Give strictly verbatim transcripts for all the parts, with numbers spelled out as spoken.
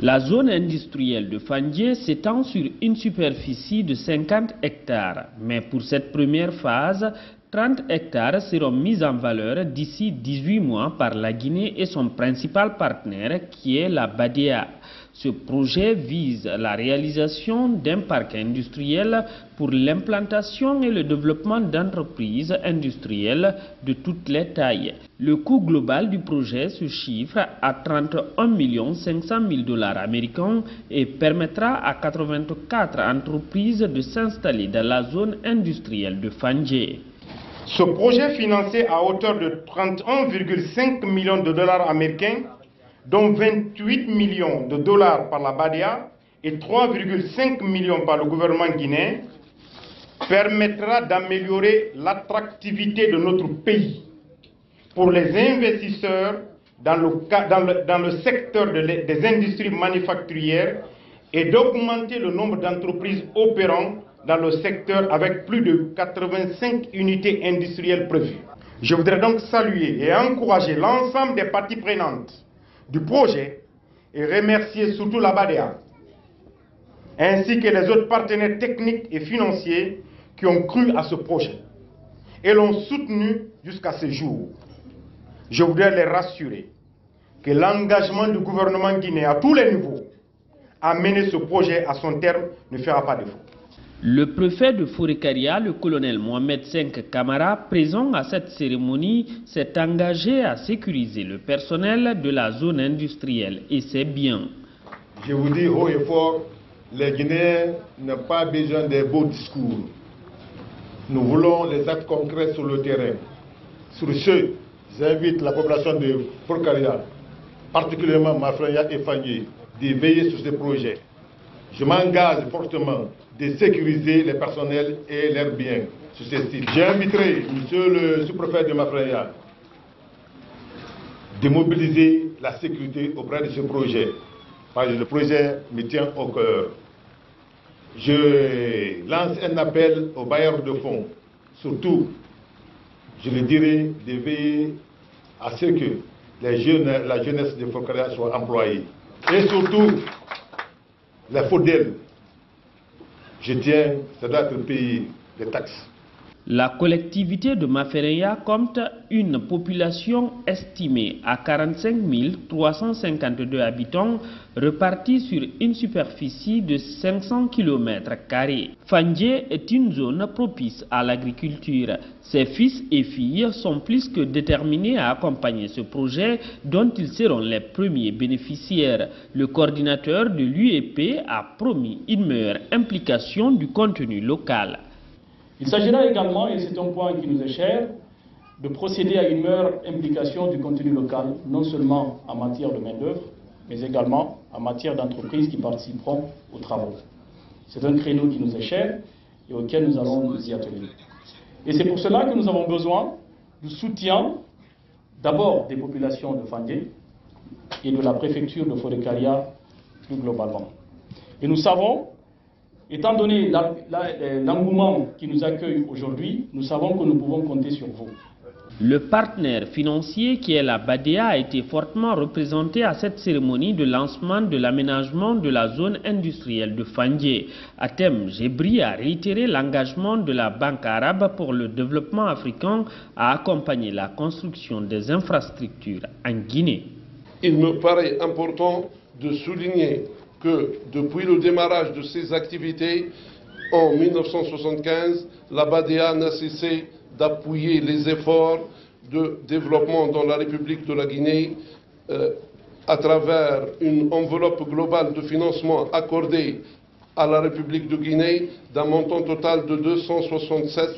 La zone industrielle de Fandje s'étend sur une superficie de cinquante hectares. Mais pour cette première phase, trente hectares seront mis en valeur d'ici dix-huit mois par la Guinée et son principal partenaire qui est la Badia. Ce projet vise la réalisation d'un parc industriel pour l'implantation et le développement d'entreprises industrielles de toutes les tailles. Le coût global du projet se chiffre à trente-et-un millions cinq cent mille dollars américains et permettra à quatre-vingt-quatre entreprises de s'installer dans la zone industrielle de Fandje. Ce projet financé à hauteur de trente et un virgule cinq millions de dollars américains, dont vingt-huit millions de dollars par la Badia et trois virgule cinq millions par le gouvernement guinéen, permettra d'améliorer l'attractivité de notre pays pour les investisseurs dans le, dans le, dans le secteur de les, des industries manufacturières et d'augmenter le nombre d'entreprises opérant dans le secteur avec plus de quatre-vingt-cinq unités industrielles prévues. Je voudrais donc saluer et encourager l'ensemble des parties prenantes du projet et remercier surtout la Badia, ainsi que les autres partenaires techniques et financiers qui ont cru à ce projet et l'ont soutenu jusqu'à ce jour. Je voudrais les rassurer que l'engagement du gouvernement guinéen à tous les niveaux à mener ce projet à son terme ne fera pas défaut. Le préfet de Forêt-Karia, le colonel Mohamed Senk Kamara, présent à cette cérémonie, s'est engagé à sécuriser le personnel de la zone industrielle et c'est bien. Je vous dis haut et fort, les Guinéens n'ont pas besoin des beaux discours. Nous voulons les actes concrets sur le terrain. Sur ce, j'invite la population de Forêt-Karia, particulièrement Mafraya et Fandje, de veiller sur ces projets. Je m'engage fortement de sécuriser les personnels et leurs biens sur ces sites. J'inviterai monsieur le sous-préfet de Mafraya de mobiliser la sécurité auprès de ce projet, parce que le projet me tient au cœur. Je lance un appel aux bailleurs de fonds, surtout, je le dirai, de veiller à ce que les jeunes, la jeunesse de Forêt-Karia soit employée. Et surtout, les fidèles. Je tiens, ça doit être payé des taxes. La collectivité de Mafraya compte une population estimée à quarante-cinq mille trois cent cinquante-deux habitants repartis sur une superficie de cinq cents kilomètres carrés. Fandje est une zone propice à l'agriculture. Ses fils et filles sont plus que déterminés à accompagner ce projet dont ils seront les premiers bénéficiaires. Le coordinateur de l'U E P a promis une meilleure implication du contenu local. Il s'agira également, et c'est un point qui nous est cher, de procéder à une meilleure implication du contenu local, non seulement en matière de main-d'œuvre, mais également en matière d'entreprises qui participeront aux travaux. C'est un créneau qui nous est cher et auquel nous allons nous y atteler. Et c'est pour cela que nous avons besoin du soutien d'abord des populations de Fandje et de la préfecture de Forêt-Karia plus globalement. Et nous savons, étant donné l'engouement qui nous accueille aujourd'hui, nous savons que nous pouvons compter sur vous. Le partenaire financier qui est la Badia a été fortement représenté à cette cérémonie de lancement de l'aménagement de la zone industrielle de Fandje. Atem Gebri a réitéré l'engagement de la Banque arabe pour le développement africain à accompagner la construction des infrastructures en Guinée. Il me paraît important de souligner que depuis le démarrage de ces activités en mille neuf cent soixante-quinze, la Badia n'a cessé d'appuyer les efforts de développement dans la République de la Guinée euh, à travers une enveloppe globale de financement accordée à la République de Guinée d'un montant total de deux cent soixante-sept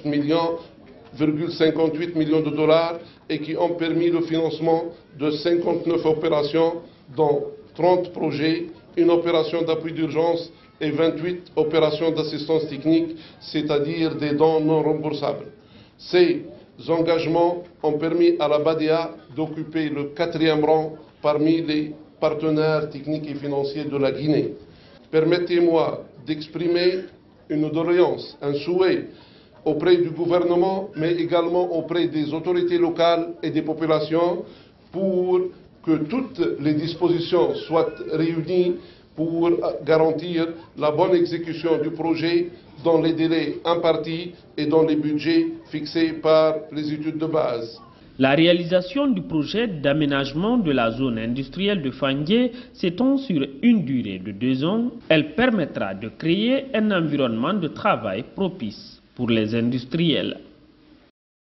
virgule cinquante-huit millions de dollars et qui ont permis le financement de cinquante-neuf opérations dont trente projets, une opération d'appui d'urgence et vingt-huit opérations d'assistance technique, c'est-à-dire des dons non remboursables. Ces engagements ont permis à la Badia d'occuper le quatrième rang parmi les partenaires techniques et financiers de la Guinée. Permettez-moi d'exprimer une doléance, un souhait auprès du gouvernement, mais également auprès des autorités locales et des populations pour que toutes les dispositions soient réunies pour garantir la bonne exécution du projet dans les délais impartis et dans les budgets fixés par les études de base. La réalisation du projet d'aménagement de la zone industrielle de Fandié s'étend sur une durée de deux ans. Elle permettra de créer un environnement de travail propice pour les industriels.